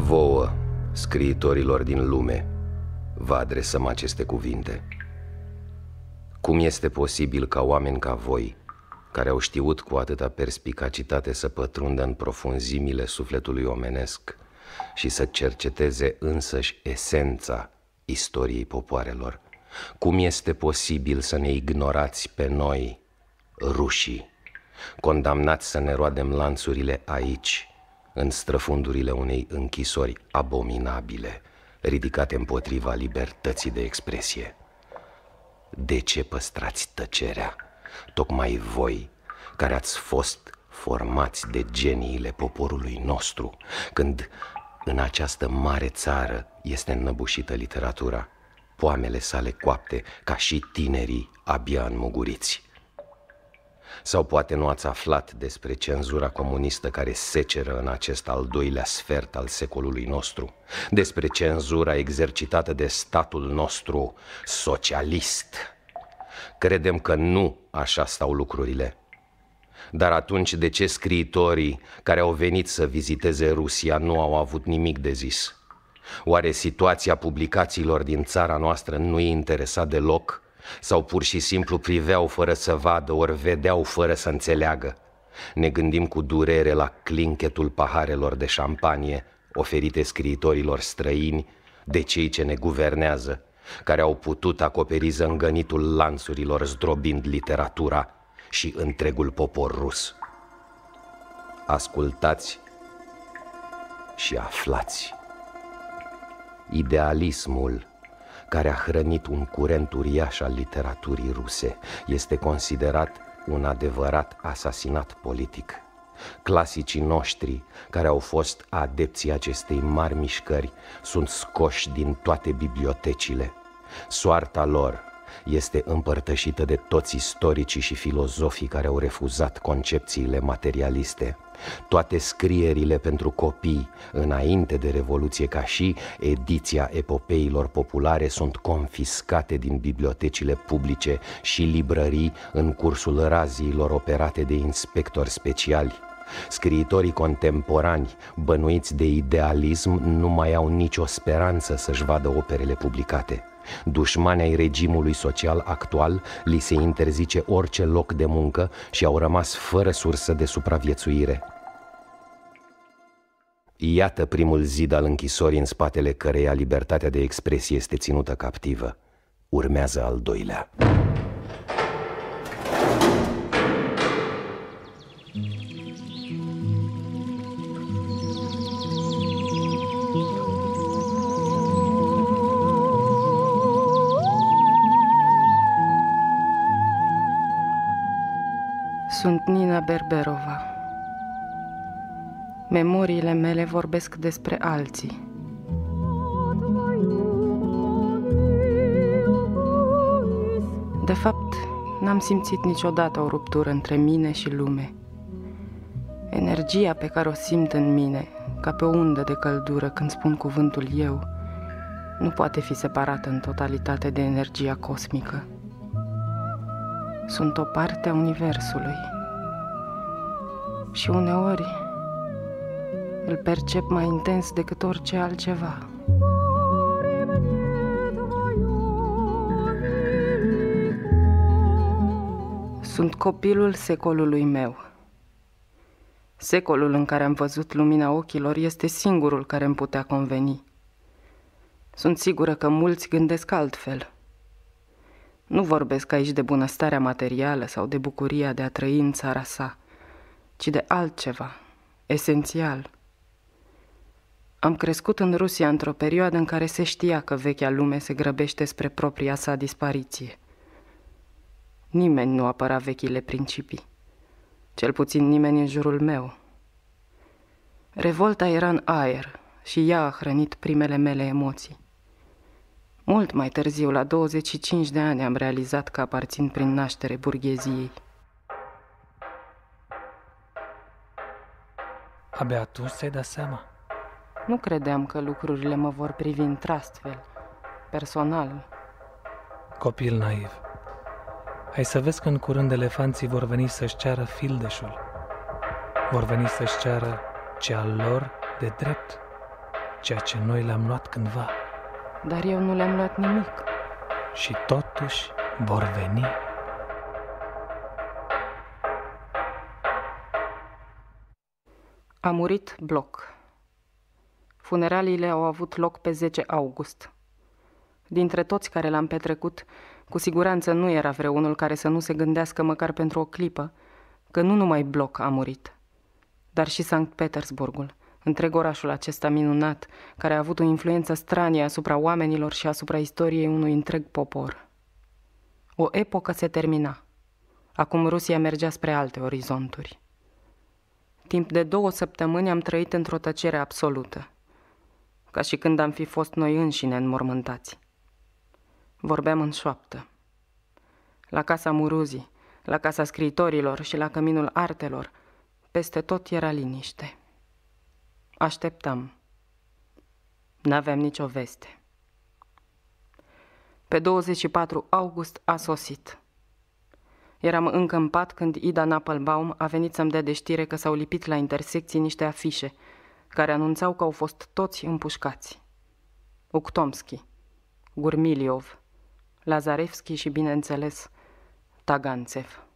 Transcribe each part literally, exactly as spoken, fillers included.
Vouă, scriitorilor din lume, vă adresăm aceste cuvinte. Cum este posibil ca oameni ca voi, care au știut cu atâta perspicacitate să pătrundă în profunzimile sufletului omenesc și să cerceteze însăși esența istoriei popoarelor, cum este posibil să ne ignorați pe noi, rușii, condamnați să ne roadem lanțurile aici, în străfundurile unei închisori abominabile, ridicate împotriva libertății de expresie? De ce păstrați tăcerea, tocmai voi, care ați fost formați de geniile poporului nostru, când în această mare țară este înnăbușită literatura, poamele sale coapte ca și tinerii abia înmuguriți? Sau poate nu ați aflat despre cenzura comunistă care seceră în acest al doilea sfert al secolului nostru, despre cenzura exercitată de statul nostru socialist? Credem că nu așa stau lucrurile. Dar atunci de ce scriitorii care au venit să viziteze Rusia nu au avut nimic de zis? Oare situația publicațiilor din țara noastră nu îi interesa deloc? Sau pur și simplu priveau fără să vadă, ori vedeau fără să înțeleagă? Ne gândim cu durere la clinchetul paharelor de șampanie oferite scriitorilor străini de cei ce ne guvernează, care au putut acoperi zângănitul lanțurilor zdrobind literatura și întregul popor rus. Ascultați și aflați. Idealismul care a hrănit un curent uriaș al literaturii ruse este considerat un adevărat asasinat politic. Clasicii noștri, care au fost adepții acestei mari mișcări, sunt scoși din toate bibliotecile. Soarta lor este împărtășită de toți istoricii și filozofii care au refuzat concepțiile materialiste. Toate scrierile pentru copii înainte de Revoluție, ca și ediția epopeilor populare, sunt confiscate din bibliotecile publice și librării în cursul raziilor operate de inspectori speciali. Scriitorii contemporani, bănuiți de idealism, nu mai au nicio speranță să-și vadă operele publicate. Dușmanii ai regimului social actual li se interzice orice loc de muncă și au rămas fără sursă de supraviețuire. Iată primul zid al închisorii în spatele căreia libertatea de expresie este ținută captivă. Urmează al doilea. Sunt Nina Berberova. Memoriile mele vorbesc despre alții. De fapt, n-am simțit niciodată o ruptură între mine și lume. Energia pe care o simt în mine, ca pe o undă de căldură când spun cuvântul eu, nu poate fi separată în totalitate de energia cosmică. Sunt o parte a universului și uneori îl percep mai intens decât orice altceva. Sunt copilul secolului meu. Secolul în care am văzut lumina ochilor este singurul care îmi putea conveni. Sunt sigură că mulți gândesc altfel. Nu vorbesc aici de bunăstarea materială sau de bucuria de a trăi în țara sa, ci de altceva, esențial. Am crescut în Rusia într-o perioadă în care se știa că vechea lume se grăbește spre propria sa dispariție. Nimeni nu apăra vechile principii, cel puțin nimeni în jurul meu. Revolta era în aer și ea a hrănit primele mele emoții. Mult mai târziu, la douăzeci și cinci de ani, am realizat că aparțin prin naștere burgheziei. Abia atunci ți-ai dat seama? Nu credeam că lucrurile mă vor privi într-astfel, personal. Copil naiv. Ai să vezi că în curând elefanții vor veni să-și ceară fildeșul. Vor veni să-și ceară ce al lor de drept. ceea ce noi le-am luat cândva. Dar eu nu le-am luat nimic. Și totuși vor veni. A murit Bloch. Funeraliile au avut loc pe zece august. Dintre toți care l-am petrecut, cu siguranță nu era vreunul care să nu se gândească măcar pentru o clipă că nu numai Bloch a murit, dar și Sankt Petersburgul, întreg orașul acesta minunat, care a avut o influență stranie asupra oamenilor și asupra istoriei unui întreg popor. O epocă se termina. Acum Rusia mergea spre alte orizonturi. Timp de două săptămâni am trăit într-o tăcere absolută, ca și când am fi fost noi înșine înmormântați. Vorbeam în șoaptă. La casa Muruzii, la casa scriitorilor și la căminul artelor, peste tot era liniște. Așteptam. N-aveam nicio veste. Pe douăzeci și patru august a sosit. Eram încă în pat când Ida Nappelbaum a venit să-mi dea de știre că s-au lipit la intersecții niște afișe care anunțau că au fost toți împușcați. Ukhtomski, Gurmiliov, Lazarevski și, bineînțeles, Taganțev.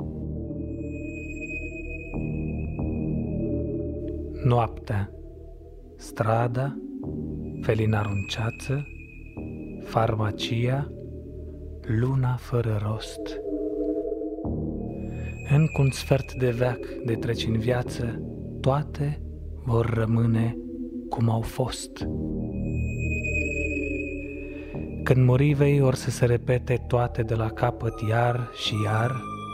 Noaptea, strada, felinarul în ceață, farmacia, luna fără rost. Încă un sfert de veac de treci în viață, toate vor rămâne cum au fost. Când muri vei or să se repete toate de la capăt iar și iar.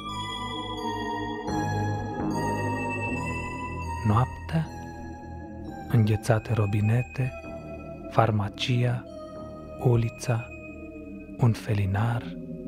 Noaptea, înghețate robinete, farmacia, ulița, un felinar.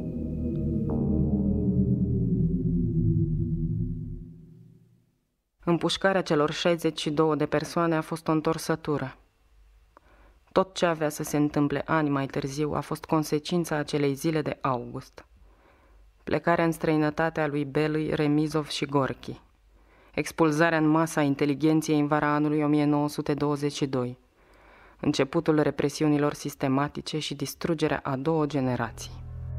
Împușcarea celor șaizeci și două de persoane a fost o întorsătură. Tot ce avea să se întâmple ani mai târziu a fost consecința acelei zile de august. Plecarea în străinătate a lui Belui, Remizov și Gorki. Expulzarea în masă a inteligenției în vara anului o mie nouă sute douăzeci și doi. Începutul represiunilor sistematice și distrugerea a două generații.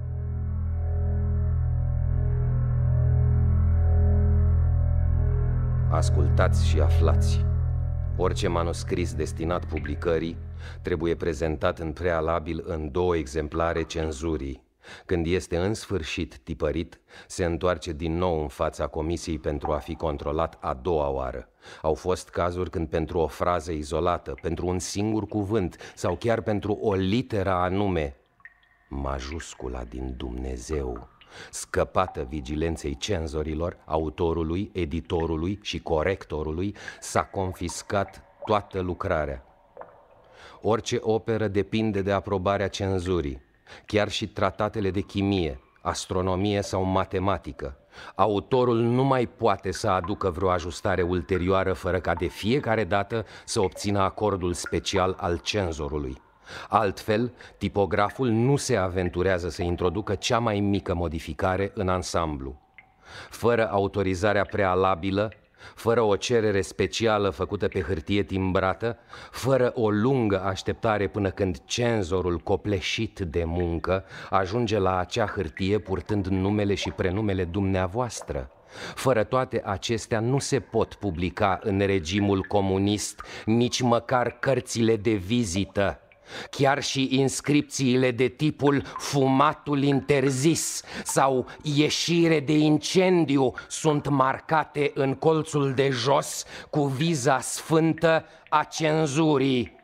Ascultați și aflați. Orice manuscris destinat publicării trebuie prezentat în prealabil în două exemplare cenzurii. Când este în sfârșit tipărit, se întoarce din nou în fața comisiei pentru a fi controlat a doua oară. Au fost cazuri când pentru o frază izolată, pentru un singur cuvânt sau chiar pentru o literă anume, majuscula din Dumnezeu, scăpată vigilenței cenzorilor, autorului, editorului și corectorului, s-a confiscat toată lucrarea. Orice operă depinde de aprobarea cenzurii, chiar și tratatele de chimie, astronomie sau matematică. Autorul nu mai poate să aducă vreo ajustare ulterioară fără ca de fiecare dată să obțină acordul special al cenzorului. Altfel, tipograful nu se aventurează să introducă cea mai mică modificare în ansamblu. Fără autorizarea prealabilă, fără o cerere specială făcută pe hârtie timbrată, fără o lungă așteptare până când cenzorul, copleșit de muncă, ajunge la acea hârtie purtând numele și prenumele dumneavoastră. Fără toate acestea nu se pot publica în regimul comunist nici măcar cărțile de vizită. Chiar și inscripțiile de tipul fumatul interzis sau ieșire de incendiu sunt marcate în colțul de jos cu viza sfântă a cenzurii.